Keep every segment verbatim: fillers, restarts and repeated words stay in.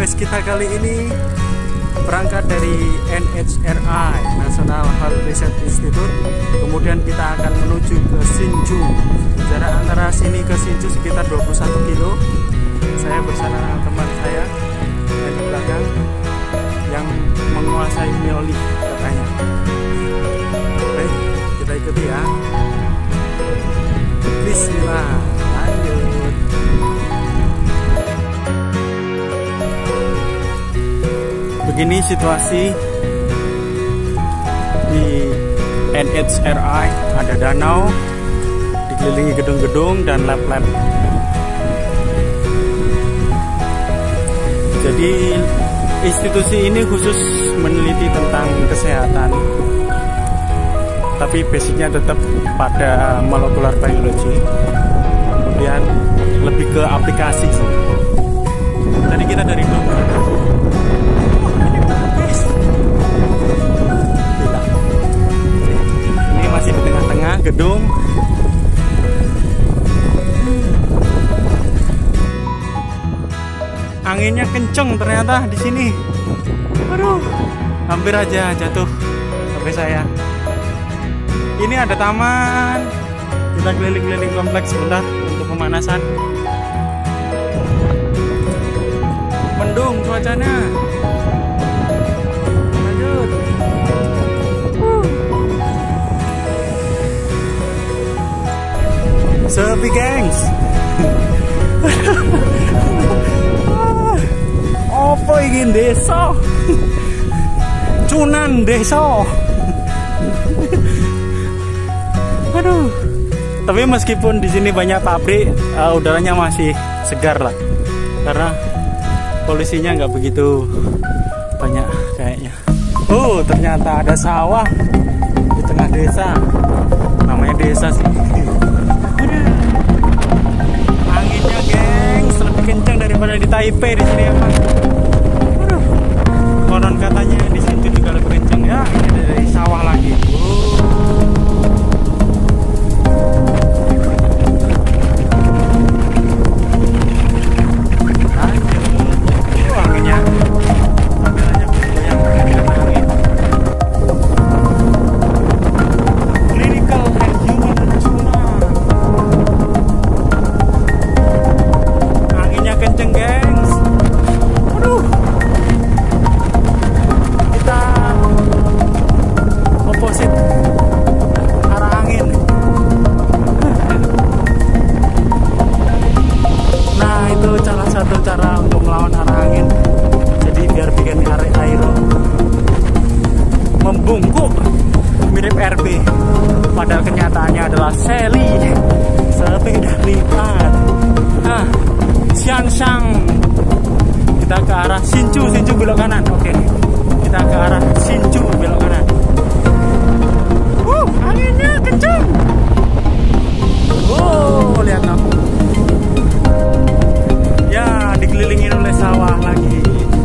quest kita kali ini berangkat dari N H R I, National Health Research Institute. Kemudian kita akan menuju ke Hsinchu. Jarak antara sini ke Hsinchu sekitar dua puluh satu kilo. Saya bersama teman saya di belakang yang menguasai neolith katanya. Baik, kita ikuti ya. Bismillah, lanjut. Begini situasi di N H R I, ada danau, dikelilingi gedung-gedung dan lab-lab. Jadi institusi ini khusus meneliti tentang kesehatan, tapi basicnya tetap pada molekular biology. Kemudian lebih ke aplikasi. Tadi kita dari dokter. Ini masih di tengah-tengah gedung. Anginnya kenceng ternyata di sini. Aduh, hampir aja jatuh H P saya. Ini ada taman. Kita keliling-keliling kompleks sebentar untuk pemanasan. Mendung cuacanya. Lanjut. Uh. Sepi, gengs. Apa ingin desa? Cunan desa. Aduh. Tapi meskipun di sini banyak pabrik, uh, udaranya masih segar lah. Karena polusinya nggak begitu banyak kayaknya. Oh, ternyata ada sawah di tengah desa. Namanya desa sih. Anginnya, gengs, lebih kencang daripada di Taipei di sini ya, Pak. Aduh. Konon katanya di situ juga lebih kencang ya. Ini dari sawah lagi. Oh. Membungkuk mirip R B, padahal kenyataannya adalah Sally, sepeda lipat. Nah, Xianshan, kita ke arah Hsinchu. Hsinchu belok kanan. Oke, kita ke arah Hsinchu belok kanan. Uh, anginnya kencang. Oh, lihat aku. Ya, dikelilingi oleh sawah lagi.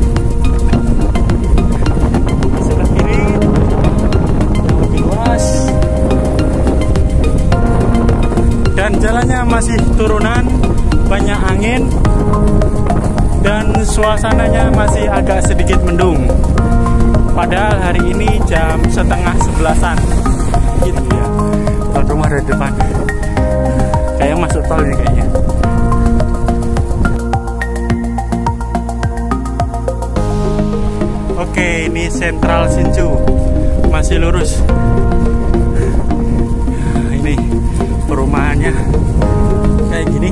Dan jalannya masih turunan, banyak angin, dan suasananya masih agak sedikit mendung. Padahal hari ini jam setengah sebelasan, gitu ya. Tol rumah dari depan, kayak masuk tol ini kayaknya. Oke, ini Sentral Hsinchu, masih lurus. Ini perumahannya kayak gini.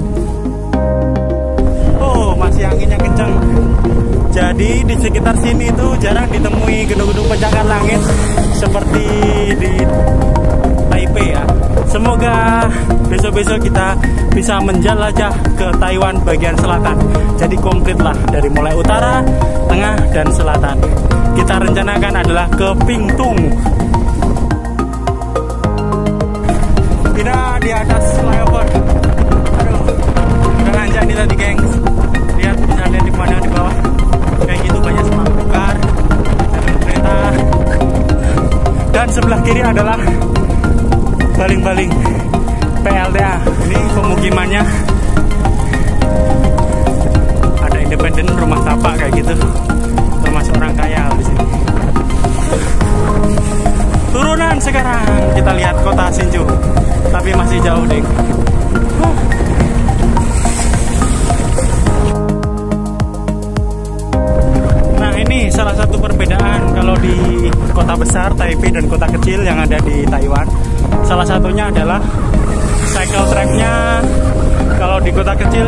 Oh, masih anginnya kencang. Jadi di sekitar sini tuh jarang ditemui gedung-gedung pencakar langit seperti di Taipei ya. Semoga besok-besok kita bisa menjelajah ke Taiwan bagian selatan. Jadi komplit lah, dari mulai utara, tengah, dan selatan. Kita rencanakan adalah ke Pingtung. Kita di atas flyover. Aduh, udah nanjak nih tadi, gengs. Lihat, bisa lihat di mana di bawah. Kayak gitu banyak semak belukar, jalur kereta. Dan sebelah kiri adalah baling-baling P L T A. Ini pemukimannya. Ada independen rumah tamu. bapak kayak gitu, termasuk orang kaya di sini. Turunan sekarang kita lihat kota Hsinchu, tapi masih jauh deh. Nah ini salah satu perbedaan kalau di kota besar Taipei dan kota kecil yang ada di Taiwan. Salah satunya adalah cycle track-nya. Kalau di kota kecil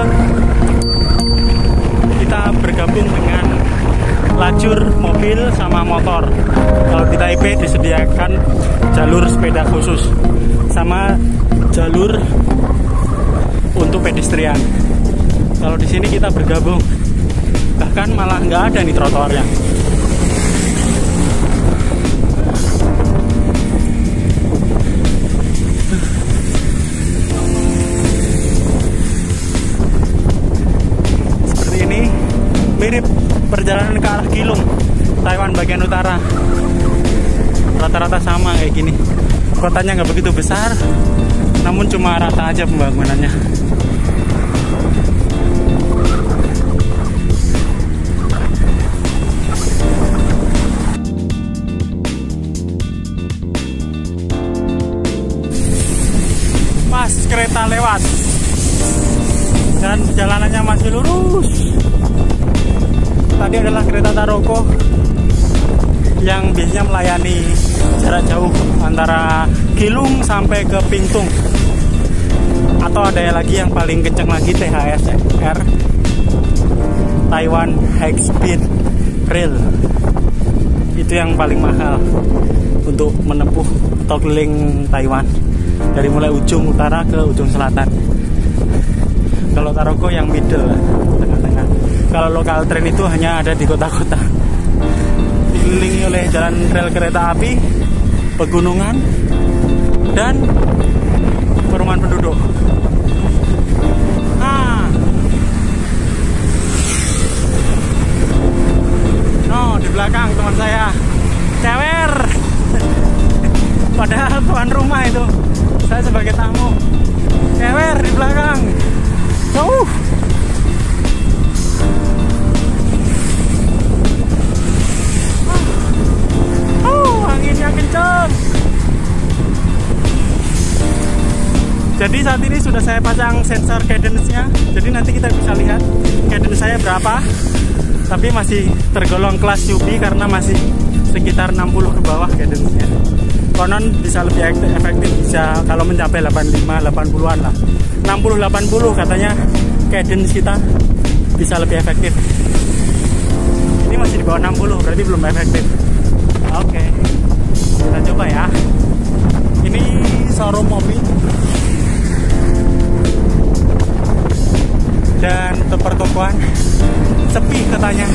kita bergabung dengan lajur mobil sama motor. Kalau di Taipei disediakan jalur sepeda khusus sama jalur untuk pedestrian. Kalau di sini kita bergabung, bahkan malah nggak ada nih trotoarnya. Seperti ini, mirip perjalanan ke arah Keelung, Taiwan bagian utara. Rata-rata sama kayak gini. Kotanya nggak begitu besar, namun cuma rata aja pembangunannya. Pas kereta lewat dan jalanannya masih lurus. Tadi adalah kereta Taroko yang biasanya melayani jarak jauh antara Keelung sampai ke Pingtung. Atau ada lagi yang paling kencang lagi, T H S R, Taiwan High Speed Rail. Itu yang paling mahal untuk menempuh atau keliling Taiwan dari mulai ujung utara ke ujung selatan. Kalau Taroko yang middle, tengah-tengah. Kalau lokal train itu hanya ada di kota-kota, dikelilingi oleh jalan rel kereta api, pegunungan, dan perumahan penduduk. Ah, no, di belakang teman saya, cewer. Padahal tuan rumah itu, saya sebagai tamu. Cewer di belakang. Jauh. Oh, anginnya kencang. Jadi saat ini sudah saya pasang sensor cadence-nya. Jadi nanti kita bisa lihat cadence saya berapa. Tapi masih tergolong kelas U B karena masih sekitar enam puluh ke bawah cadence-nya. Konon bisa lebih efektif, bisa kalau mencapai delapan puluh lima delapan puluhan lah. enam puluh delapan puluh katanya cadence kita bisa lebih efektif. Ini masih di bawah enam puluh, berarti belum efektif. Oke, kita coba ya. Ini showroom mobil dan pertokoan sepi katanya.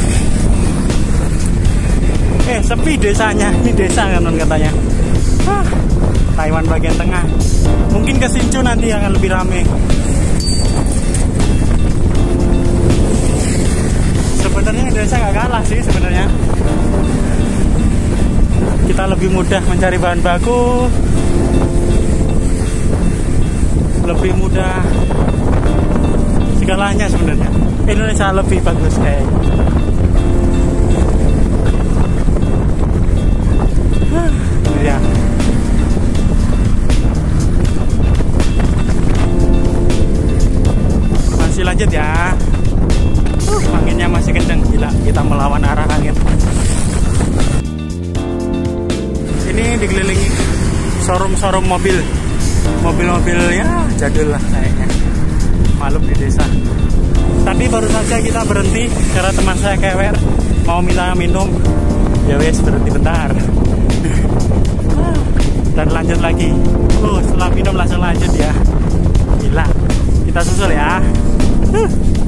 Eh, sepi desanya. Ini desa kan katanya. Hah, Taiwan bagian tengah. Mungkin ke Hsinchu nanti akan lebih ramai. Sebenarnya desa nggak kalah sih sebenarnya. Kita lebih mudah mencari bahan baku, lebih mudah segalanya sebenarnya. Indonesia lebih bagus kayak. Ya. Masih lanjut ya. Uh, anginnya masih kencang, gila. Kita melawan arah angin. Ini dikelilingi showroom-showroom mobil. Mobil-mobil ya jadul lah kayaknya. Malum di desa. Tadi baru saja kita berhenti karena teman saya kewer mau minta minum. Ya wes, berhenti bentar. Dan lanjut lagi. Oh, setelah minum langsung lanjut ya. Gila. Kita susul ya. Huh.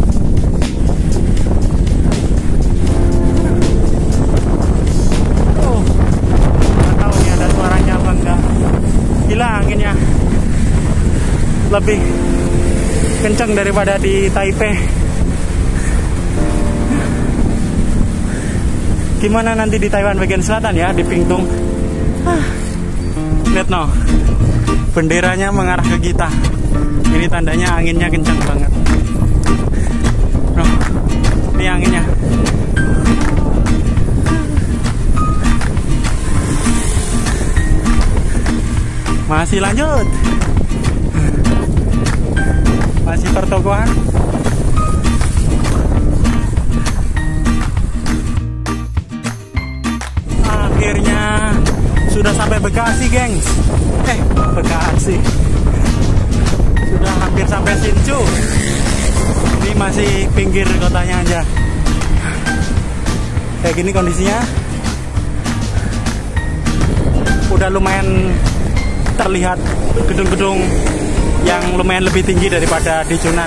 Oh, nggak tahu nih ada suaranya apa enggak. Gila anginnya. Lebih kencang daripada di Taipei. Gimana nanti di Taiwan bagian selatan ya, di Pingtung. Lihat no, benderanya mengarah ke kita. Ini tandanya anginnya kencang banget. No, ini anginnya. Masih lanjut. Masih pertokoan. Akhirnya sudah sampai Bekasi, gengs. Eh, Bekasi. Sudah hampir sampai Sincu. Ini masih pinggir kotanya aja. Kayak gini kondisinya. Udah lumayan terlihat gedung-gedung yang lumayan lebih tinggi daripada di Cunan.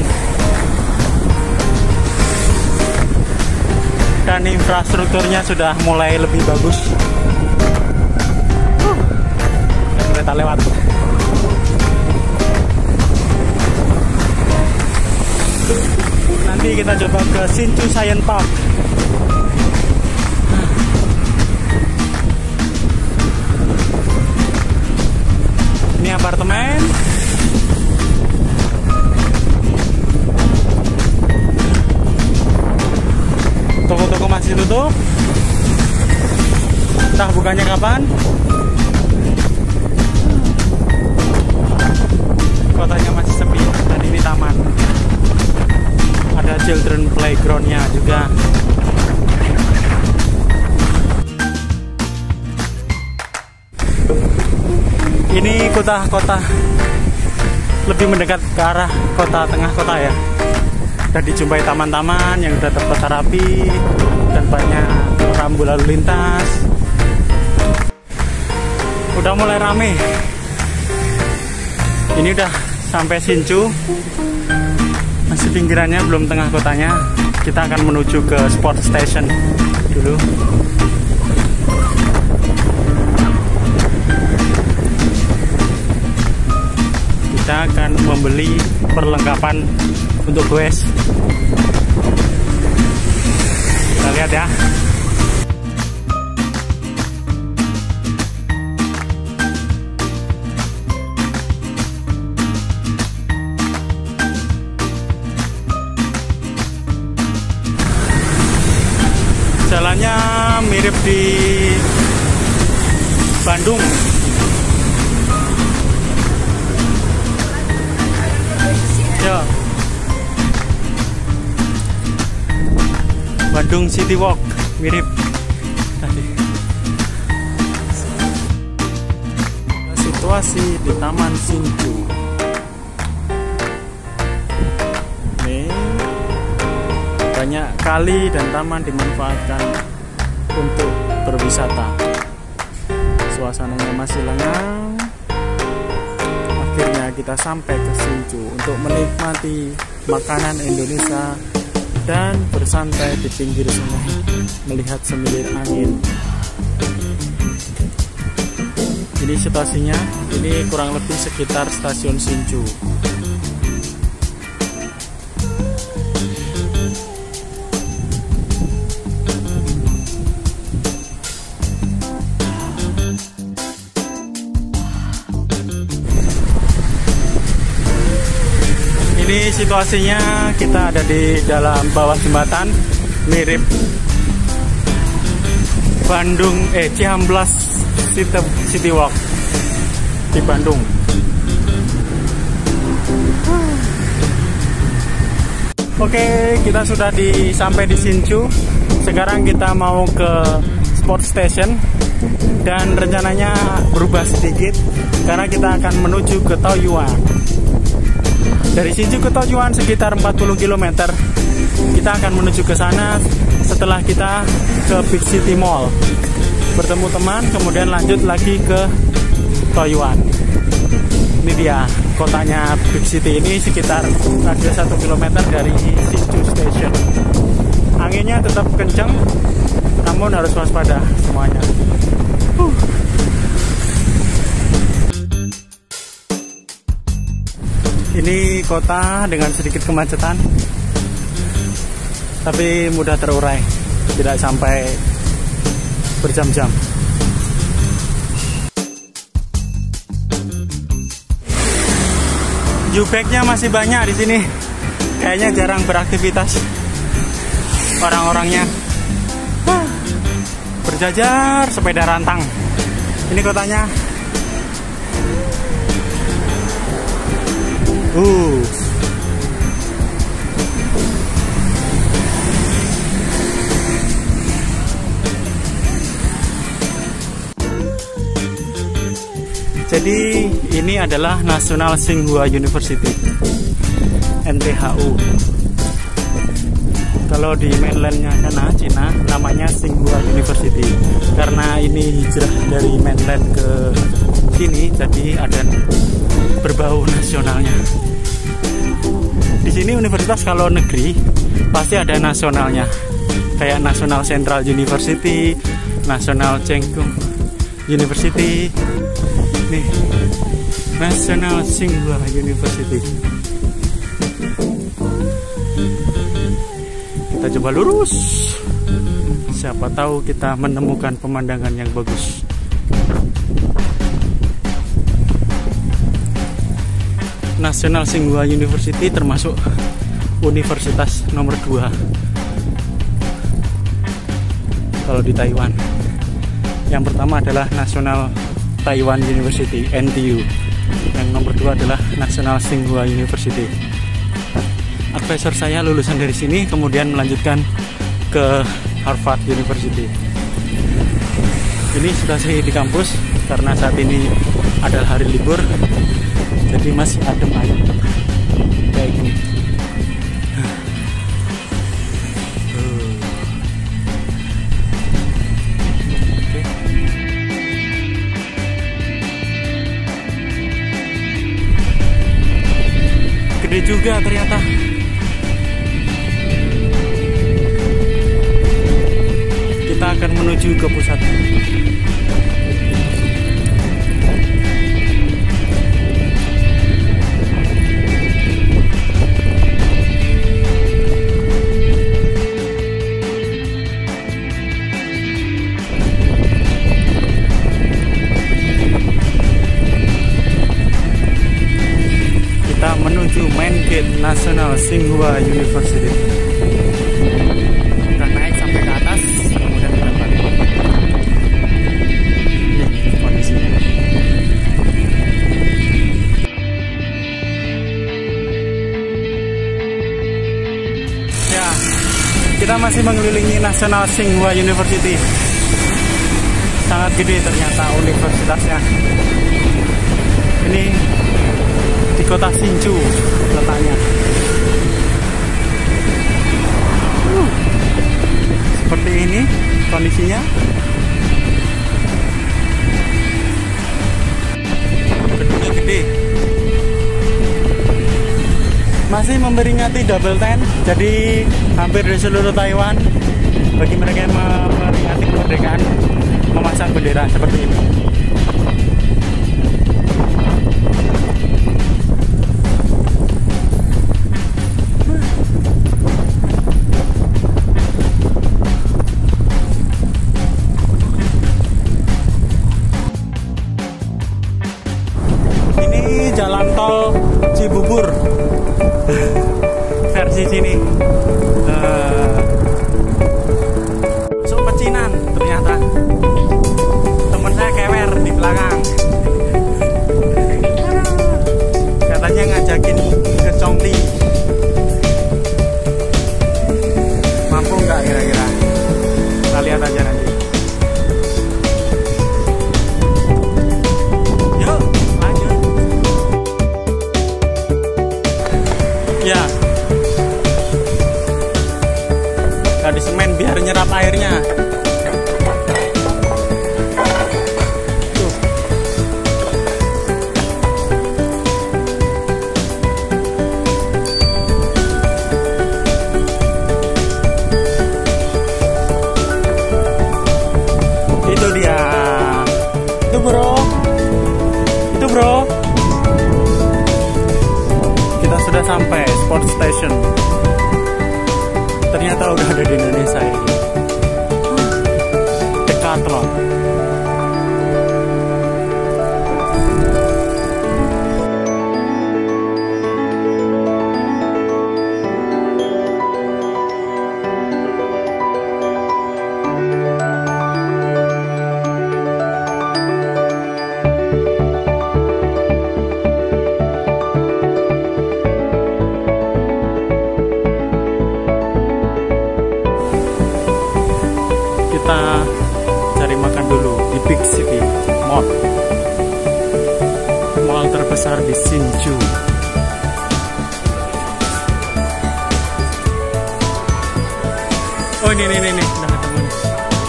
Dan infrastrukturnya sudah mulai lebih bagus. Uh, kereta lewat. Nanti kita coba ke Sincu Science Park. Ini apartemen. Toko-toko masih tutup. Entah bukannya kapan. Kotanya masih sepi. Dan ini taman. Ada children playgroundnya juga. Ini kota-kota lebih mendekat ke arah kota tengah kota ya. Sudah dijumpai taman-taman yang sudah tertata rapi dan banyak rambu lalu lintas. Udah mulai rame. Ini udah sampai Sincu. Masih pinggirannya, belum tengah kotanya. Kita akan menuju ke Sport Station dulu. Kita akan membeli perlengkapan untuk goes. Kita lihat ya. Jalannya mirip di Bandung. Ya. Bandung City Walk mirip tadi. Situasi di Taman Sincu. Nih, banyak kali dan taman dimanfaatkan untuk berwisata. Suasananya masih lengang. Akhirnya kita sampai ke Sincu untuk menikmati makanan Indonesia dan bersantai di pinggir sungai melihat semilir angin. Ini situasinya, ini kurang lebih sekitar stasiun Sincu. Ini situasinya, kita ada di dalam bawah jembatan mirip Bandung eh Cihampelas City, City Walk di Bandung. Oke, kita sudah di sampai di Sincu. Sekarang kita mau ke Sport Station dan rencananya berubah sedikit karena kita akan menuju ke Taoyuan. Dari Sincu ke Taoyuan sekitar empat puluh kilometer. Kita akan menuju ke sana setelah kita ke Big City Mall. Bertemu teman, kemudian lanjut lagi ke Taoyuan. Ini dia kotanya Big City, ini sekitar radius satu kilometer dari Sincu Station. Anginnya tetap kencang, namun harus waspada semuanya. Uh. Ini kota dengan sedikit kemacetan, tapi mudah terurai, tidak sampai berjam-jam. Jubeknya masih banyak di sini, kayaknya jarang beraktivitas orang-orangnya. Berjajar sepeda rantang. Ini kotanya. Uh. Jadi ini adalah National Tsinghua University, N T H U. Kalau di mainlandnya sana, Cina, namanya Tsinghua University. Karena ini hijrah dari mainland ke sini, jadi ada berbau nasionalnya. Di sini universitas kalau negeri pasti ada nasionalnya, kayak National Central University, National Chengkung University. Nih, National Tsinghua University. Kita coba lurus. Siapa tahu kita menemukan pemandangan yang bagus. National Tsinghua University termasuk universitas nomor dua kalau di Taiwan. Yang pertama adalah National Taiwan University, N T U. Yang nomor dua adalah National Tsinghua University. Advisor saya lulusan dari sini, kemudian melanjutkan ke Harvard University. Ini sudah saya di kampus karena saat ini adalah hari libur, jadi masih adem ayem kayak gini. Gede juga ternyata. Kita akan menuju ke pusat. Menuju main gate National Tsinghua University. Kita naik sampai ke atas, kemudian kita balik. Ini kondisinya. Ya, kita masih mengelilingi National Tsinghua University. Sangat gede ternyata universitasnya. Ini di kota Hsinchu letaknya. Uh, seperti ini kondisinya. Gedungnya gede. Masih memperingati double ten, jadi hampir di seluruh Taiwan bagi mereka yang memperingati kemerdekaan memasang bendera seperti ini. Jalan tol Cibubur versi sini, uh, masuk pecinan ternyata. Temen saya kewer di belakang, katanya ngajakin ke Chongli. Mampu nggak kira-kira? Kita lihat aja nanti. Ya, tadi semen biar nyerap airnya. Tuh. Itu dia. Itu bro. Itu bro. Kita sudah sampai Sport Station. Ternyata udah ada di Indonesia ini. Decathlon. kita cari makan dulu di Big City Mall, mall terbesar di Hsinchu. Oh ini ini ini, ini. Udah ketemu nih.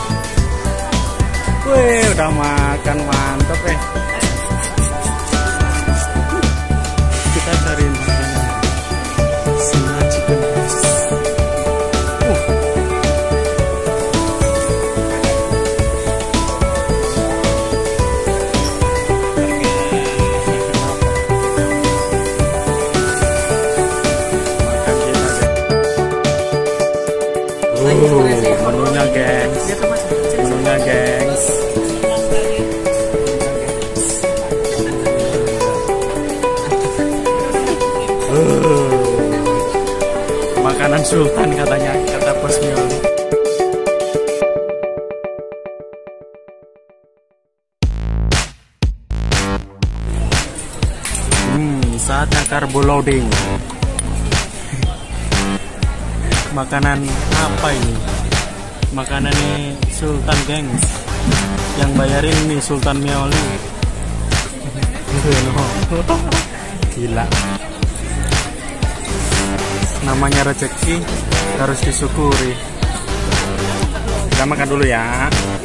Wih, udah makan, mantep ya. Kita cari makanan Sina Chicken Rice. Uh. Oh, menunya gengs, menunya gengs. Uh, makanan sultan katanya, kata Bos Mioli. Hmm, saatnya carbo loading. Makanan apa ini? Makanannya Sultan gengs. Yang bayarin nih Sultan Mioli. Gila. Namanya rezeki harus disyukuri. Kita makan dulu ya.